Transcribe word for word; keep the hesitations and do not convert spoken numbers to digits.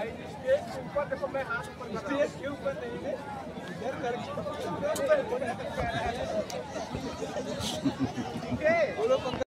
भाई स्टेज के ऊपर देखो, मैं हाथ ऊपर कर रहा हूं, स्टेज के ऊपर नहीं है, इधर करके ठीक है।